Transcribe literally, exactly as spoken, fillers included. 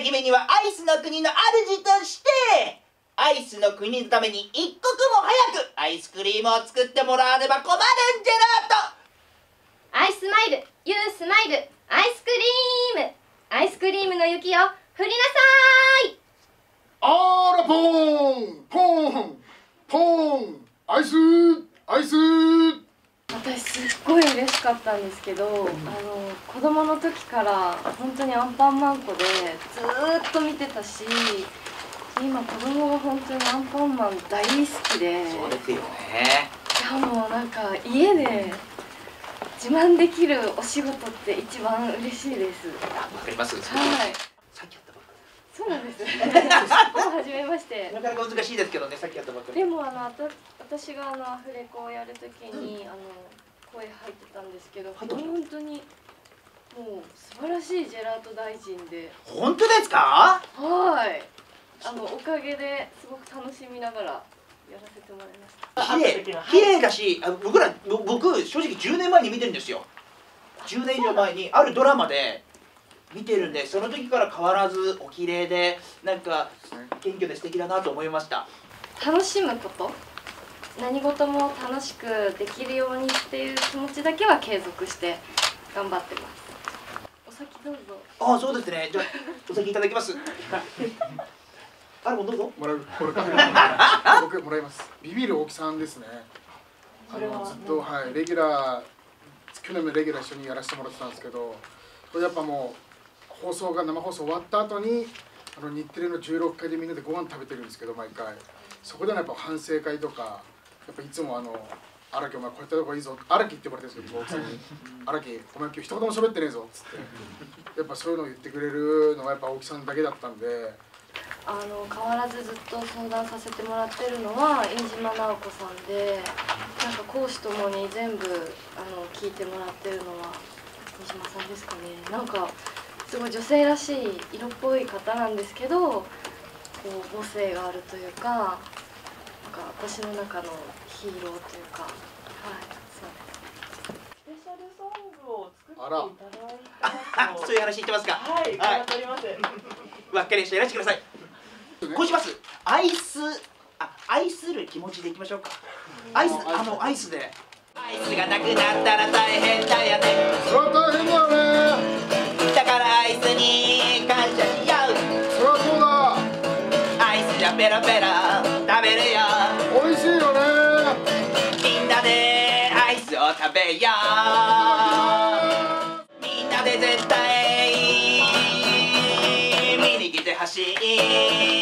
姫にはアイスの国の主としてアイスの国のために一刻も早くアイスクリームを作ってもらわねば困るんじゃなと。 アイスマイル、ユースマイル、アイスクリーム、アイスクリームの雪を降りなさーい。 あらポーンポーンポーンアイスアイス。 私すっごい嬉しかったんですけど、あの子供の時から本当にアンパンマン子でずーっと見てたし、今子供が本当にアンパンマン大好きで、 そうですよね。 いやもうなんか家で自慢できるお仕事って一番嬉しいです。 わかります。 はい。 さっきやったばっかそうなんです。もう初めまして。 り。なかなか難しいですけどね、さっきやったばっかり。 でもあのあた私があのアフレコをやるときに、うん、あの声入ってたんですけど、本当にもう素晴らしいジェラート大臣で。 本当ですか？ はい。あのおかげですごく楽しみながらやらせてもらいました。 綺麗、綺麗だし、あ僕ら僕正直じゅうねんまえに見てるんですよ。じゅうねん以上前にあるドラマで見てるんで、その時から変わらずお綺麗でなんか謙虚で素敵だなと思いました。 楽しむこと、何事も楽しくできるようにっていう気持ちだけは継続して頑張ってます。お先どうぞ。 ああ、そうですね。じゃあお先いただきます。あれもどうぞ。 もらう。これから僕もらいます。ビビる大木さんですね。あのずっとはいレギュラー去年のレギュラー一緒にやらせてもらってたんですけど、これやっぱもう放送が生放送終わった後にあの日テレのじゅうろっかいでみんなでご飯食べてるんですけど、毎回そこでのやっぱ反省会とか、やっぱいつもあの荒木お前こうやった方がいいぞ、荒木って言われてるんですけど、大木さんに荒木お前今日一言も喋ってねえぞっつってやっぱそういうのを言ってくれるのがやっぱ大木さんだけだったんで。 あの変わらずずっと相談させてもらってるのは飯島直子さんで、なんか講師ともに全部あの聞いてもらってるのは飯島さんですかね。なんかすごい女性らしい色っぽい方なんですけど、こう母性があるというか、なんか私の中のヒーローというか、はい、そうです。 スペシャルソングを作っていただいたと。 そういう話言ってますか。 はい、伺っております。 わかりました。やらせてください。こうします。アイス、あ、愛する気持ちでいきましょうか。アイス、あのアイスで。アイスがなくなったら大変だよね。 それは大変だよね。 だからアイスに感謝しよう。 そりゃそうだ。 アイスじゃペロペロ食べるよ。 美味しいよね。 みんなでアイスを食べよう。みんなで絶対見に来てほしい。